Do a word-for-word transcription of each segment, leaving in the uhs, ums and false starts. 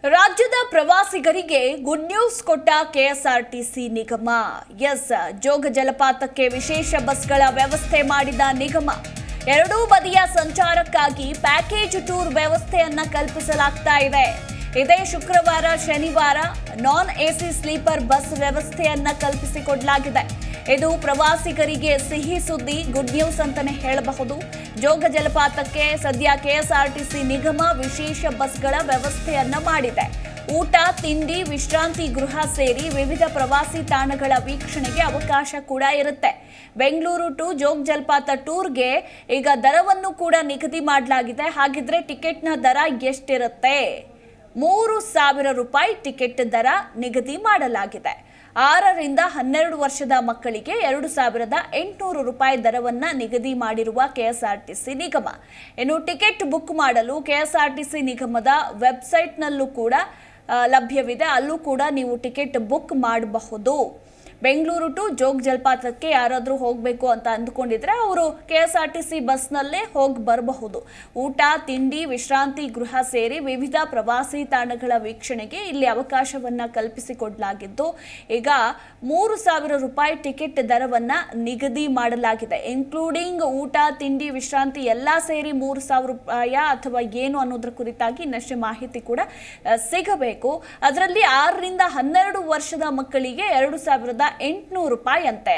ರಾಜ್ಯದ ಪ್ರವಾಸಿಗರಿಗೆ good news ಕೊಟ್ಟ ಕೆಎಸ್ಆರ್ಟಿಸಿ ನಿಗಮ. ಎಸ್, ಜೋಗ ಜಲಪಾತಕ್ಕೆ ವಿಶೇಷ ಬಸ್ಗಳ ವ್ಯವಸ್ಥೆ ಮಾಡಿದ ನಿಗಮ. ಎರಡೂ ಬದಿಯ ಸಂಚಾರಕ್ಕಾಗಿ ಪ್ಯಾಕೇಜ್ ಟೂರ್ ವ್ಯವಸ್ಥೆಯನ್ನ ಕಲ್ಪಿಸಲಾಗ್ತಾ ಇದೆ. ಇದೇ ಶುಕ್ರವಾರ ಶನಿವಾರ ನಾನ್ ಎಸಿ ಸ್ಲೀಪರ್ ಬಸ್ ವ್ಯವಸ್ಥೆಯನ್ನ ಕಲ್ಪಿಸಿಕೊಡಲಾಗಿದೆ. ಇದು ಪ್ರವಾಸಿಗರಿಗೆ ಸಿಹಿ ಸುದ್ದಿ, ಗುಡ್ ನ್ಯೂಸ್ ಅಂತಾನೆ ಹೇಳಬಹುದು. ಜೋಗ ಜಲಪಾತಕ್ಕೆ ಸದ್ಯ ಕೆಎಸ್ಆರ್ಟಿಸಿ ನಿಗಮ ವಿಶೇಷ ಬಸ್ಗಳ ವ್ಯವಸ್ಥೆಯನ್ನ ಮಾಡಿದೆ. ಊಟ, ತಿಂಡಿ, ವಿಶ್ರಾಂತಿ ಗೃಹ ಸೇರಿ ವಿವಿಧ ಪ್ರವಾಸಿ ತಾಣಗಳ ವೀಕ್ಷಣೆಗೆ ಅವಕಾಶ ಕೂಡ ಇರುತ್ತೆ. ಬೆಂಗಳೂರು ಟು ಜೋಗ ಜಲಪಾತ ಟೂರ್ಗೆ ಈಗ ದರವನ್ನು ಕೂಡ ನಿಗದಿ ಮಾಡಲಾಗಿದೆ. ಹಾಗಿದ್ರೆ ಟಿಕೆಟ್ನ ದರ ಎಷ್ಟಿರುತ್ತೆ? ಮೂರು ಸಾವಿರ ರೂಪಾಯಿ ಟಿಕೆಟ್ ದರ ನಿಗದಿ ಮಾಡಲಾಗಿದೆ. ಆರರಿಂದ ಹನ್ನೆರಡು ವರ್ಷದ ಮಕ್ಕಳಿಗೆ ಎರಡು ಸಾವಿರದ ಎಂಟುನೂರು ರೂಪಾಯಿ ದರವನ್ನ ನಿಗದಿ ಮಾಡಿರುವ ಕೆಎಸ್ಆರ್ಟಿಸಿ ನಿಗಮ. ಇನ್ನು ಟಿಕೆಟ್ ಬುಕ್ ಮಾಡಲು ಕೆಎಸ್ಆರ್ಟಿಸಿ ನಿಗಮದ ವೆಬ್ಸೈಟ್ನಲ್ಲೂ ಕೂಡ ಲಭ್ಯವಿದೆ. ಅಲ್ಲೂ ಕೂಡ ನೀವು ಟಿಕೆಟ್ ಬುಕ್ ಮಾಡಬಹುದು. ಬೆಂಗಳೂರು ಟು ಜೋಗ ಜಲಪಾತಕ್ಕೆ ಯಾರಾದರೂ ಹೋಗಬೇಕು ಅಂತ ಅಂದುಕೊಂಡಿದ್ರೆ ಅವರು ಕೆಎಸ್ಆರ್ಟಿಸಿ ಬಸ್ನಲ್ಲೇ ಹೋಗಿ ಬರಬಹುದು. ಊಟ, ತಿಂಡಿ, ವಿಶ್ರಾಂತಿ ಗೃಹ ಸೇರಿ ವಿವಿಧ ಪ್ರವಾಸಿ ತಾಣಗಳ ವೀಕ್ಷಣೆಗೆ ಇಲ್ಲಿ ಅವಕಾಶವನ್ನ ಕಲ್ಪಿಸಿಕೊಡಲಾಗಿದ್ದು, ಈಗ ಮೂರು ಸಾವಿರ ರೂಪಾಯಿ ಟಿಕೆಟ್ ದರವನ್ನ ನಿಗದಿ ಮಾಡಲಾಗಿದೆ. ಇನ್ಕ್ಲೂಡಿಂಗ್ ಊಟ, ತಿಂಡಿ, ವಿಶ್ರಾಂತಿ ಎಲ್ಲ ಸೇರಿ ಮೂರು ಸಾವಿರ ರೂಪಾಯಿ ಅಥವಾ ಏನು ಅನ್ನೋದ್ರ ಕುರಿತಾಗಿ ಇನ್ನಷ್ಟೇ ಮಾಹಿತಿ ಕೂಡ ಸಿಗಬೇಕು. ಅದರಲ್ಲಿ ಆರರಿಂದ ಹನ್ನೆರಡು ವರ್ಷದ ಮಕ್ಕಳಿಗೆ ಎರಡು ಸಾವಿರದ ಎಂಟುನೂರು ರೂಪಾಯಿ ಅಂತೆ.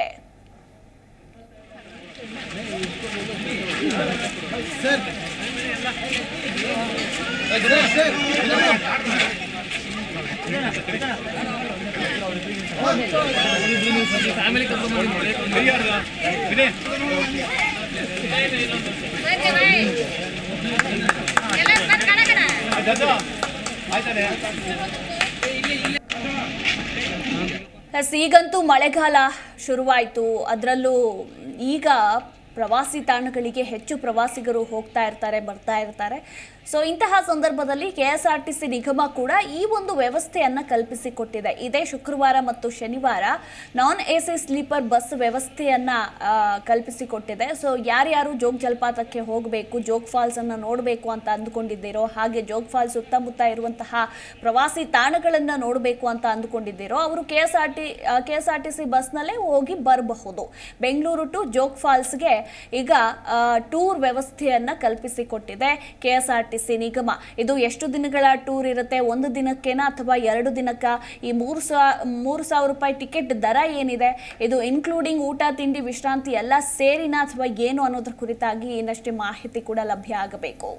ಈಗಂತೂ ಮಳೆಗಾಲ ಶುರುವಾಯಿತು. ಅದರಲ್ಲೂ ಈಗ ಪ್ರವಾಸಿ ತಾಣಗಳಿಗೆ ಹೆಚ್ಚು ಪ್ರವಾಸಿಗರು ಹೋಗ್ತಾ ಇರ್ತಾರೆ, ಬರ್ತಾ ಇರ್ತಾರೆ. ಸೊ ಇಂತಹ ಸಂದರ್ಭದಲ್ಲಿ ಕೆಎಸ್ಆರ್ಟಿಸಿ ನಿಗಮ ಕೂಡ ಈ ಒಂದು ವ್ಯವಸ್ಥೆಯನ್ನು ಕಲ್ಪಿಸಿಕೊಟ್ಟಿದೆ. ಇದೇ ಶುಕ್ರವಾರ ಮತ್ತು ಶನಿವಾರ ನಾನ್ ಎಸಿ ಸ್ಲೀಪರ್ ಬಸ್ ವ್ಯವಸ್ಥೆಯನ್ನು ಕಲ್ಪಿಸಿಕೊಟ್ಟಿದೆ. ಸೊ ಯಾರ್ಯಾರು ಜೋಗ ಜಲಪಾತಕ್ಕೆ ಹೋಗಬೇಕು, ಜೋಗ ಫಾಲ್ಸನ್ನು ನೋಡಬೇಕು ಅಂತ ಅಂದುಕೊಂಡಿದ್ದೀರೋ, ಹಾಗೆ ಜೋಗ ಫಾಲ್ಸ್ ಸುತ್ತಮುತ್ತ ಇರುವಂತಹ ಪ್ರವಾಸಿ ತಾಣಗಳನ್ನು ನೋಡಬೇಕು ಅಂತ ಅಂದುಕೊಂಡಿದ್ದೀರೋ ಅವರು K S R T K S R T C ಬಸ್ನಲ್ಲೇ ಹೋಗಿ ಬರಬಹುದು. ಬೆಂಗಳೂರು ಟು ಜೋಗ ಫಾಲ್ಸ್ಗೆ ಈಗ ಟೂರ್ ವ್ಯವಸ್ಥೆಯನ್ನು ಕಲ್ಪಿಸಿಕೊಟ್ಟಿದೆ ಕೆಎಸ್ಆರ್ಟಿಸಿ ನಿಗಮ. ಇದು ಎಷ್ಟು ದಿನಗಳ ಟೂರ್ ಇರುತ್ತೆ? ಒಂದು ದಿನಕ್ಕೇನಾ ಅಥವಾ ಎರಡು ದಿನಕ್ಕ? ಈ ಮೂರು ಸಾವಿರ ಮೂರು ಸಾವಿರ ರೂಪಾಯಿ ಟಿಕೆಟ್ ದರ ಏನಿದೆ, ಇದು ಇನ್ಕ್ಲೂಡಿಂಗ್ ಊಟ, ತಿಂಡಿ, ವಿಶ್ರಾಂತಿ ಎಲ್ಲ ಸೇರಿನ ಅಥವಾ ಏನು ಅನ್ನೋದ್ರ ಕುರಿತಾಗಿ ಇನ್ನಷ್ಟೇ ಮಾಹಿತಿ ಕೂಡ ಲಭ್ಯ ಆಗಬೇಕು.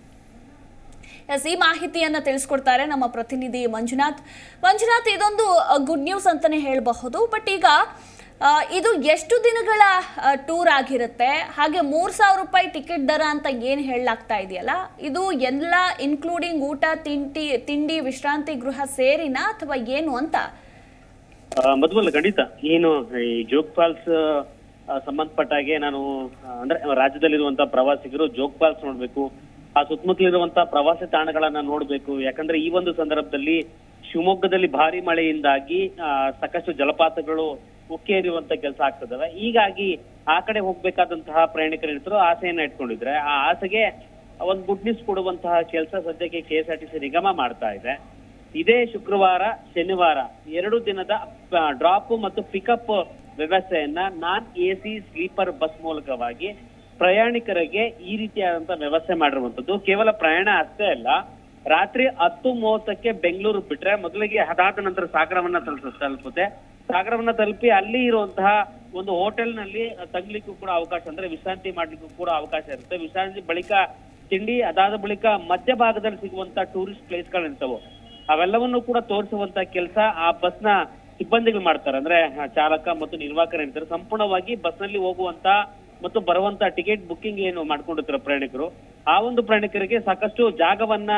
ಈ ಮಾಹಿತಿಯನ್ನ ತಿಳಿಸ್ಕೊಡ್ತಾರೆ ನಮ್ಮ ಪ್ರತಿನಿಧಿ ಮಂಜುನಾಥ್. ಮಂಜುನಾಥ್, ಇದೊಂದು ಗುಡ್ ನ್ಯೂಸ್ ಅಂತಾನೆ ಹೇಳಬಹುದು. ಬಟ್ ಈಗ ಇದು ಎಷ್ಟು ದಿನಗಳ ಟೂರ್ ಆಗಿರುತ್ತೆ? ಹಾಗೆ ಮೂರು ಸಾವಿರ ರೂಪಾಯಿ ಟಿಕೆಟ್ ದರ ಅಂತ ಏನು ಹೇಳಲಾಗ್ತಾ ಇದೆಯಲ್ಲ, ಇದು ಎಲ್ಲ ಇನ್ಕ್ಲೂಡಿಂಗ್ ಊಟ, ತಿಂಡಿ ತಿಂಡಿ ವಿಶ್ರಾಂತಿ ಗೃಹ ಸೇರಿನಾ ಅಥವಾ ಏನು ಅಂತ? ಮಧುವಲ್ಲ, ಖಂಡಿತ. ಏನು ಈ ಜೋಗ ಫಾಲ್ಸ್ ಸಂಬಂಧಪಟ್ಟಾಗೆ ನಾನು ಅಂದ್ರೆ ರಾಜ್ಯದಲ್ಲಿರುವಂತಹ ಪ್ರವಾಸಿಗರು ಜೋಗ ಫಾಲ್ಸ್ ನೋಡ್ಬೇಕು, ಆ ಸುತ್ತಮುತ್ತಲಿರುವಂತಹ ಪ್ರವಾಸಿ ತಾಣಗಳನ್ನ ನೋಡ್ಬೇಕು. ಯಾಕಂದ್ರೆ ಈ ಒಂದು ಸಂದರ್ಭದಲ್ಲಿ ಶಿವಮೊಗ್ಗದಲ್ಲಿ ಭಾರಿ ಮಳೆಯಿಂದಾಗಿ ಸಾಕಷ್ಟು ಜಲಪಾತಗಳು ಉಕ್ಕೇರಿರುವಂತ ಕೆಲಸ ಆಗ್ತದವೆ. ಹೀಗಾಗಿ ಆ ಕಡೆ ಹೋಗ್ಬೇಕಾದಂತಹ ಪ್ರಯಾಣಿಕರು ಇರ್ತಾರೋ ಆಸೆಯನ್ನ ಇಟ್ಕೊಂಡಿದ್ರೆ ಆ ಆಸೆಗೆ ಒಂದು ಗುಡ್ ನ್ಯೂಸ್ ಕೊಡುವಂತಹ ಕೆಲಸ ಸದ್ಯಕ್ಕೆ ಕೆಎಸ್ಆರ್ಟಿಸಿ ನಿಗಮ ಮಾಡ್ತಾ ಇದೆ. ಇದೇ ಶುಕ್ರವಾರ, ಶನಿವಾರ ಎರಡು ದಿನದ ಡ್ರಾಪ್ ಮತ್ತು ಪಿಕಪ್ ವ್ಯವಸ್ಥೆಯನ್ನ ನಾನ್ ಎಸಿ ಸ್ಲೀಪರ್ ಬಸ್ ಮೂಲಕವಾಗಿ ಪ್ರಯಾಣಿಕರಿಗೆ ಈ ರೀತಿಯಾದಂತಹ ವ್ಯವಸ್ಥೆ ಮಾಡಿರುವಂತದ್ದು. ಕೇವಲ ಪ್ರಯಾಣ ಅಷ್ಟೇ ಅಲ್ಲ, ರಾತ್ರಿ ಹತ್ತು ಮೂವತ್ತಕ್ಕೆ ಬೆಂಗಳೂರು ಬಿಟ್ರೆ ಮೊದಲಿಗೆ ಅದಾದ ನಂತರ ಸಾಗರವನ್ನ ತಲುಪ ತಲುಪುತ್ತೆ ಸಾಗರವನ್ನ ತಲುಪಿ ಅಲ್ಲಿ ಇರುವಂತಹ ಒಂದು ಹೋಟೆಲ್ ನಲ್ಲಿ ತಗ್ಲಿಕ್ಕೂ ಕೂಡ ಅವಕಾಶ, ಅಂದ್ರೆ ವಿಶ್ರಾಂತಿ ಮಾಡ್ಲಿಕ್ಕೂ ಕೂಡ ಅವಕಾಶ ಇರುತ್ತೆ. ವಿಶ್ರಾಂತಿ ಬಳಿಕ ತಿಂಡಿ, ಅದಾದ ಬಳಿಕ ಮಧ್ಯ ಭಾಗದಲ್ಲಿ ಸಿಗುವಂತ ಟೂರಿಸ್ಟ್ ಪ್ಲೇಸ್ ಗಳಿರ್ತಾವೆ, ಅವೆಲ್ಲವನ್ನು ಕೂಡ ತೋರಿಸುವಂತ ಕೆಲಸ ಆ ಬಸ್ ನ ಸಿಬ್ಬಂದಿಗಳು ಮಾಡ್ತಾರೆ. ಅಂದ್ರೆ ಚಾಲಕ ಮತ್ತು ನಿರ್ವಾಹಕರು ಇರ್ತಾರೆ. ಸಂಪೂರ್ಣವಾಗಿ ಬಸ್ ನಲ್ಲಿ ಹೋಗುವಂತ ಮತ್ತು ಬರುವಂತ ಟಿಕೆಟ್ ಬುಕ್ಕಿಂಗ್ ಏನು ಮಾಡ್ಕೊಂಡಿರ್ತಾರೆ ಪ್ರಯಾಣಿಕರು, ಆ ಒಂದು ಪ್ರಯಾಣಿಕರಿಗೆ ಸಾಕಷ್ಟು ಜಾಗವನ್ನ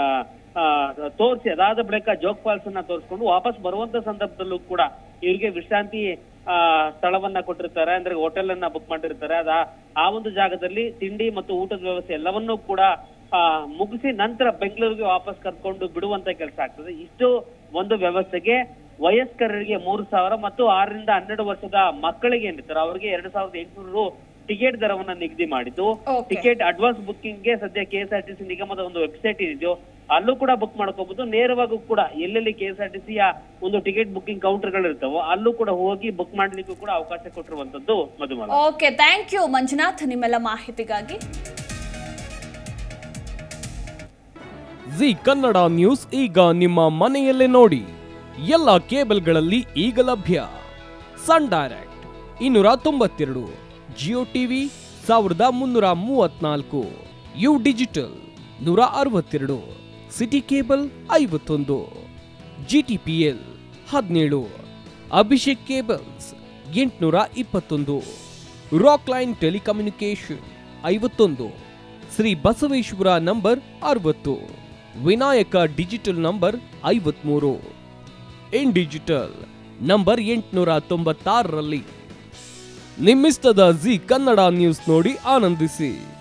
ತೋರಿಸಿ ಅದಾದ ಬಳಿಕ ಜೋಗ ಫಾಲ್ಸ್ ಅನ್ನ ತೋರಿಸ್ಕೊಂಡು ವಾಪಸ್ ಬರುವಂತ ಸಂದರ್ಭದಲ್ಲೂ ಕೂಡ ಇವರಿಗೆ ವಿಶ್ರಾಂತಿ ಆ ಸ್ಥಳವನ್ನ ಕೊಟ್ಟಿರ್ತಾರೆ. ಅಂದ್ರೆ ಹೋಟೆಲ್ ಅನ್ನ ಬುಕ್ ಮಾಡಿರ್ತಾರೆ. ಅದ ಆ ಒಂದು ಜಾಗದಲ್ಲಿ ತಿಂಡಿ ಮತ್ತು ಊಟದ ವ್ಯವಸ್ಥೆ ಎಲ್ಲವನ್ನೂ ಕೂಡ ಆ ಮುಗಿಸಿ ನಂತರ ಬೆಂಗಳೂರಿಗೆ ವಾಪಸ್ ಕರ್ಕೊಂಡು ಬಿಡುವಂತ ಕೆಲಸ ಆಗ್ತದೆ. ಇಷ್ಟು ಒಂದು ವ್ಯವಸ್ಥೆಗೆ ವಯಸ್ಕರಿಗೆ ಮೂರು ಸಾವಿರ ಮತ್ತು ಆರರಿಂದ ಹನ್ನೆರಡು ವರ್ಷದ ಮಕ್ಕಳಿಗೆ ಏನಿರ್ತಾರೆ ಅವರಿಗೆ ಎರಡು ಸಾವಿರದ ಎಂಟುನೂರು ಟಿಕೆಟ್ ದರವನ್ನ ನಿಗದಿ ಮಾಡಿದ್ದು. ಟಿಕೆಟ್ ಅಡ್ವಾನ್ಸ್ ಬುಕ್ಕಿಂಗ್ ಗೆ ಸದ್ಯ ಕೆಎಸ್ಆರ್ಟಿಸಿ ನಿಗಮದ ಒಂದು ವೆಬ್ಸೈಟ್ ಇದೆಯೋ ಅಲ್ಲೂ ಕೂಡ ಬುಕ್ ಮಾಡ್ಕೋಬಹುದು. ನೇರವಾಗೂ ಕೂಡ ಎಲ್ಲೆಲ್ಲಿ ಕೆ ಎಸ್ ಆರ್ ಟಿ ಸಿಯ ಒಂದು ಟಿಕೆಟ್ ಬುಕಿಂಗ್ ಕೌಂಟರ್ ಗಳು ಇರ್ತಾವೋ ಅಲ್ಲೂ ಕೂಡ ಹೋಗಿ ಬುಕ್ ಮಾಡ್ಲಿಕ್ಕೂ ಕೂಡ ಅವಕಾಶ ಕೊಟ್ಟಿರುವಂತದ್ದು Madhumala. Okay, thank you Manjunath ನಿಮ್ಮೆಲ್ಲ ಮಾಹಿತಿಗಾಗಿ. ಜಿ ಕನ್ನಡ ನ್ಯೂಸ್ ಈಗ ನಿಮ್ಮ ಮನೆಯಲ್ಲೇ ನೋಡಿ. ಎಲ್ಲ ಕೇಬಲ್ಗಳಲ್ಲಿ ಈಗ ಲಭ್ಯ. ಸನ್ ಡೈರೆಕ್ಟ್ ಇನ್ನೂರ ತೊಂಬತ್ತೆರಡು, ಜಿಯೋ ಟಿವಿ ಸಾವಿರದ ಮುನ್ನೂರ ಮೂವತ್ನಾಲ್ಕು, ಯು ಡಿಜಿಟಲ್ ನೂರ ಅರವತ್ತೆರಡು, ಸಿಟಿ ಕೇಬಲ್ ಐವತ್ತೊಂದು, ಜಿಟಿಪಿಎಲ್ ಹದಿನೇಳು, ಅಭಿಷೇಕ್ ಕೇಬಲ್ಸ್ ಎಂಟುನೂರ ಇಪ್ಪತ್ತೊಂದು, ರಾಕ್ ಲೈನ್ ಟೆಲಿಕಮ್ಯುನಿಕೇಶನ್ ಐವತ್ತೊಂದು, ಶ್ರೀ ಬಸವೇಶ್ವರ ನಂಬರ್ ಅರವತ್ತು, ವಿನಾಯಕ ಡಿಜಿಟಲ್ ನಂಬರ್ ಐವತ್ಮೂರು, ಇನ್ ಡಿಜಿಟಲ್ ನಂಬರ್ ಎಂಟುನೂರ ತೊಂಬತ್ತಾರರಲ್ಲಿ. ನಿಮ್ಮಿಸ್ತದ ಜಿ ಕನ್ನಡ ನ್ಯೂಸ್ ನೋಡಿ ಆನಂದಿಸಿ.